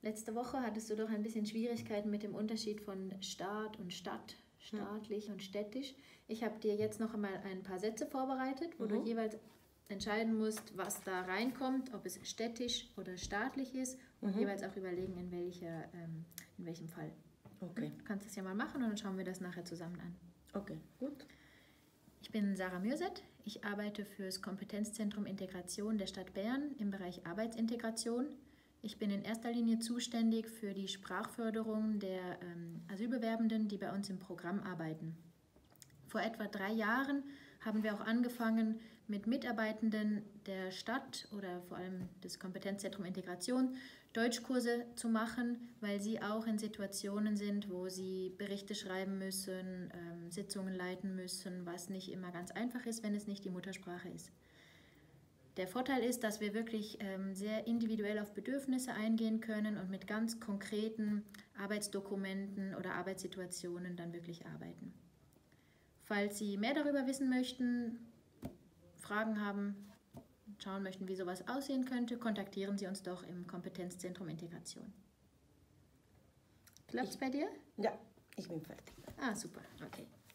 Letzte Woche hattest du doch ein bisschen Schwierigkeiten mit dem Unterschied von Staat und Stadt, staatlich und städtisch. Ich habe dir jetzt noch einmal ein paar Sätze vorbereitet, wo du jeweils entscheiden musst, was da reinkommt, ob es städtisch oder staatlich ist und jeweils auch überlegen, in welchem Fall. Okay. Du kannst das ja mal machen und dann schauen wir das nachher zusammen an. Okay, gut. Ich bin Sarah Mürset. Ich arbeite für das Kompetenzzentrum Integration der Stadt Bern im Bereich Arbeitsintegration. Ich bin in erster Linie zuständig für die Sprachförderung der Asylbewerbenden, die bei uns im Programm arbeiten. Vor etwa 3 Jahren haben wir auch angefangen, mit Mitarbeitenden der Stadt oder vor allem des Kompetenzzentrum Integration Deutschkurse zu machen, weil sie auch in Situationen sind, wo sie Berichte schreiben müssen, Sitzungen leiten müssen, was nicht immer ganz einfach ist, wenn es nicht die Muttersprache ist. Der Vorteil ist, dass wir wirklich sehr individuell auf Bedürfnisse eingehen können und mit ganz konkreten Arbeitsdokumenten oder Arbeitssituationen dann wirklich arbeiten. Falls Sie mehr darüber wissen möchten, Fragen haben, schauen möchten, wie sowas aussehen könnte, kontaktieren Sie uns doch im Kompetenzzentrum Integration. Klappt's bei dir? Ja, ich bin fertig. Ah, super, okay.